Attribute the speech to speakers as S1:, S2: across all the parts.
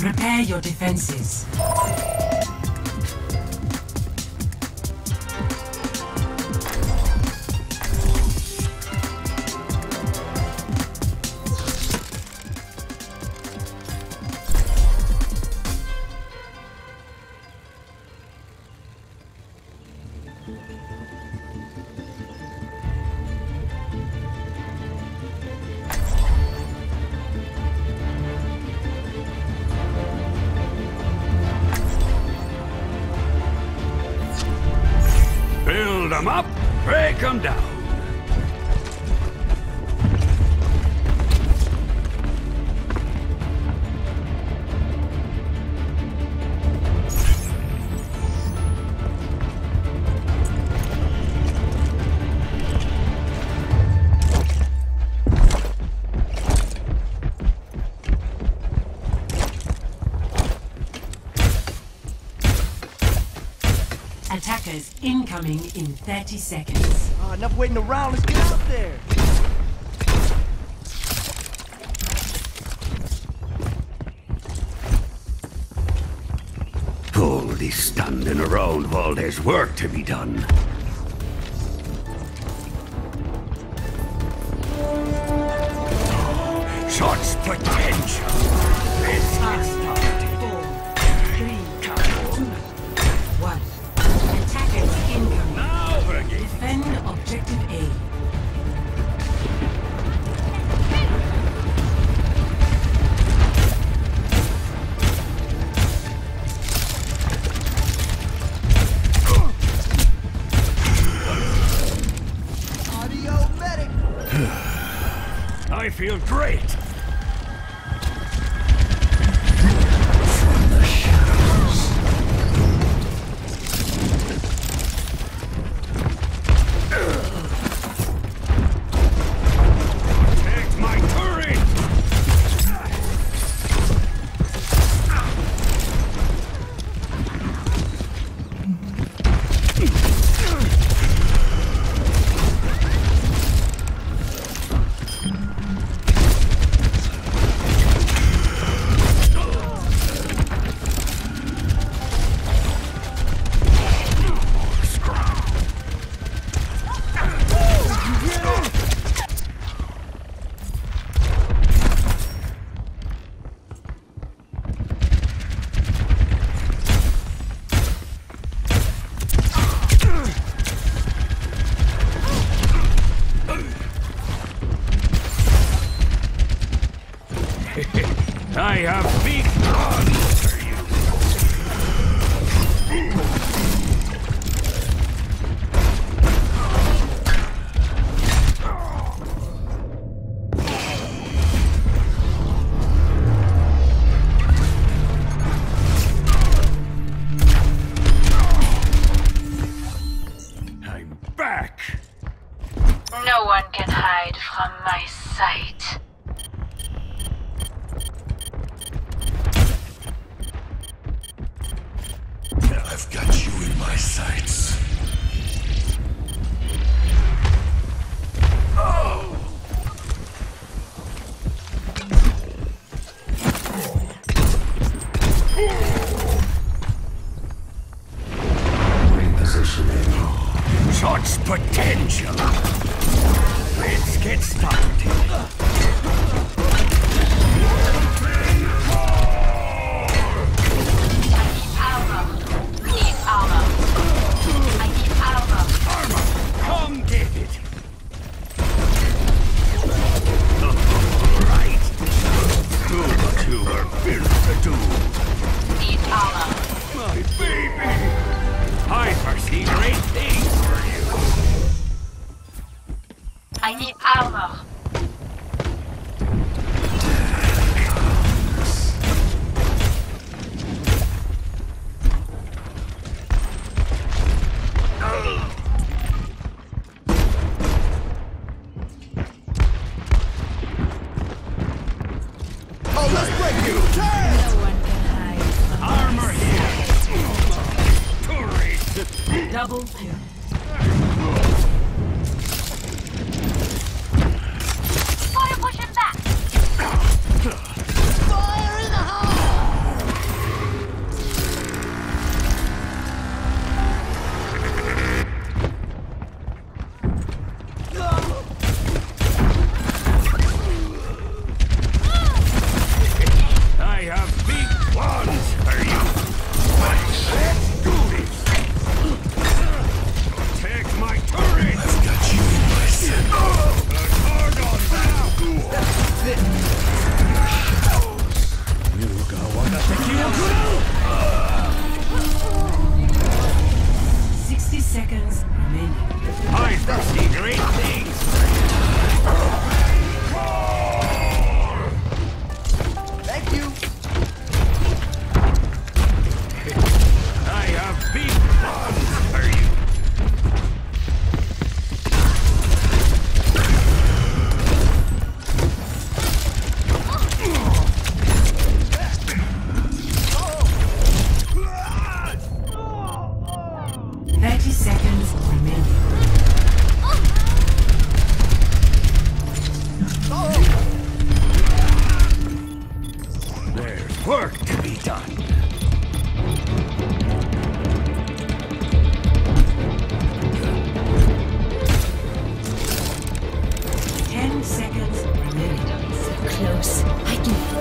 S1: Prepare your defenses.
S2: Build them up, break them down.
S1: Attackers incoming in 30 seconds.
S3: Oh, enough waiting around. Let's get out there.
S2: Only standing around while there's work to be done. Such potential. Let's get started.
S1: 4, 3, 2, 1. Attackers incoming.
S2: Now we're getting.
S1: Defend objective A.
S3: Audio medic.
S2: I feel great. Take my turret! I have big plans for you. I'm back.
S4: No one can hide from my sight.
S5: I've got you in my sights. Repositioning.
S2: Such potential. Let's get started. Come get it! Right! You are built to do! My baby! I foresee great things for you!
S4: I need armor.
S3: Oh, let's break you.
S4: No one can hide from
S2: Armor here! Turret!
S1: Double kill.
S4: Fire pushing back.
S3: Fire in the hole.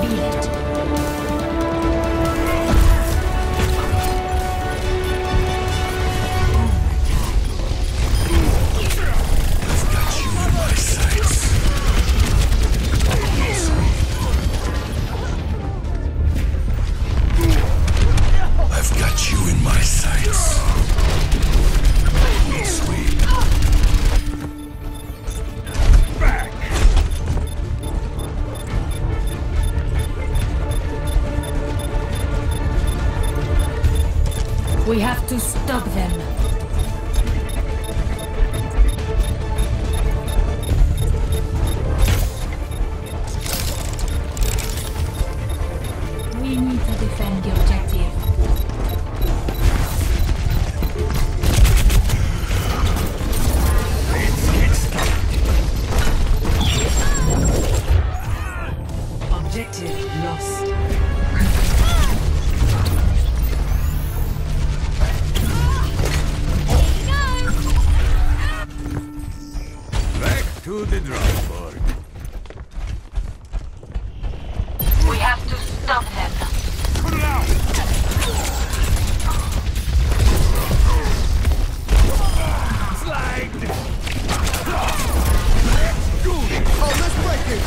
S5: I've got you in my sights. Sweep.
S2: Back!
S1: We have to stop them. We need to defend the objective.
S2: Let's get started.
S1: Objective lost.
S2: Back to the drawing board.
S4: We have to stop them.
S2: Put it out! Slide!
S3: Oh, let's break it!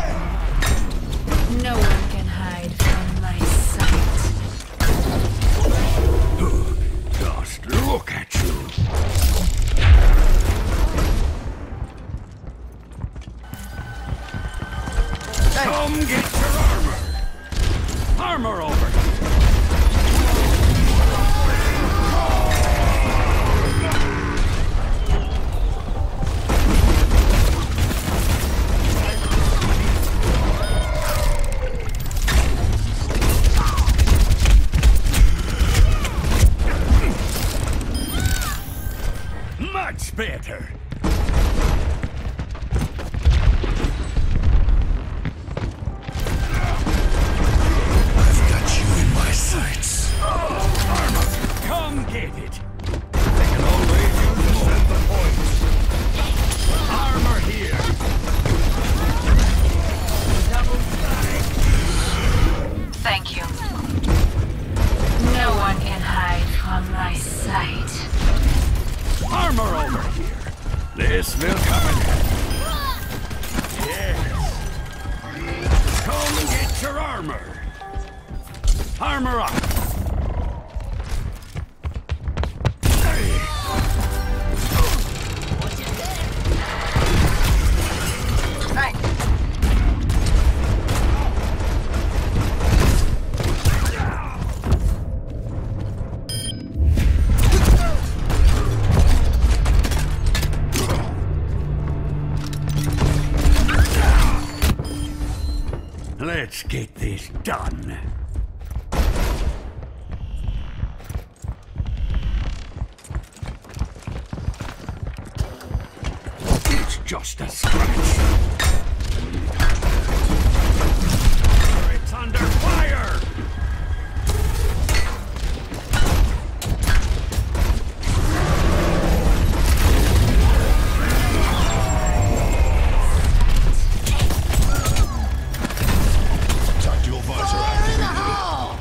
S4: No one can hide from my sight.
S2: Just look at you. Come get your armor! Armor over! Much better!
S5: I've got you in my sights.
S2: Armor! Come get it! They can always use more at the point. Armor here! Double strike!
S4: Thank you. No one can hide from my sight.
S2: Armor over here! This will come in handy. Yes! Come get your armor! Armor up! Let's get this done. It's just a scratch. It's under fire!
S5: Tactical visor activated.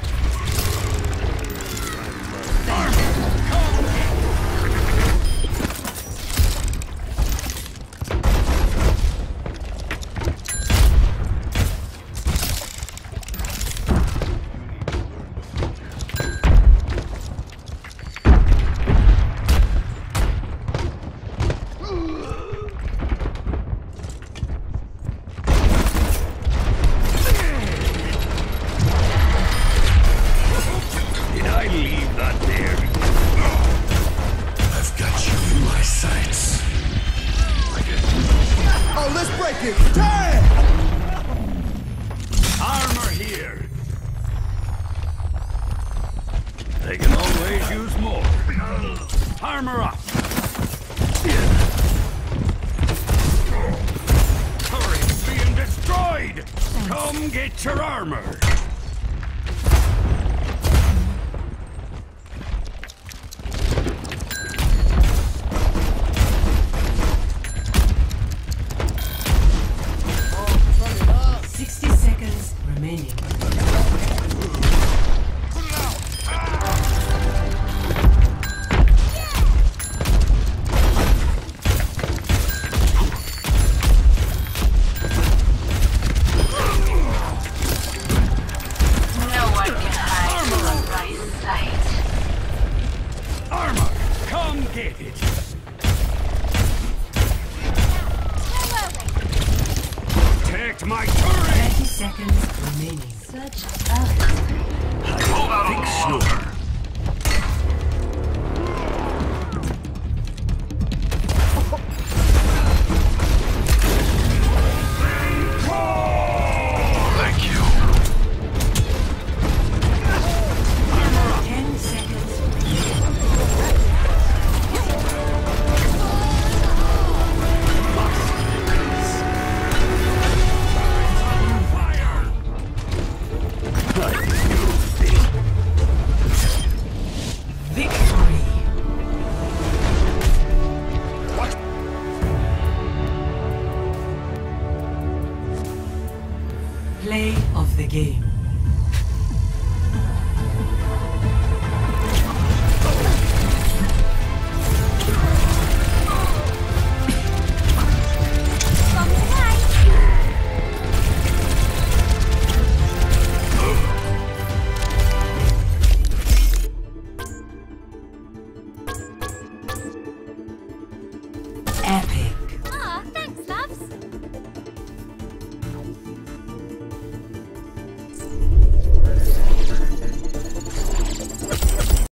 S5: Did I leave that there? I've got you in my sights.
S3: Oh, let's break it! Damn!
S2: Armor here. They can always use more. Armor up. Turret's being destroyed. Come get your armor.
S1: Seconds remaining. touch of earth.
S2: Fix you.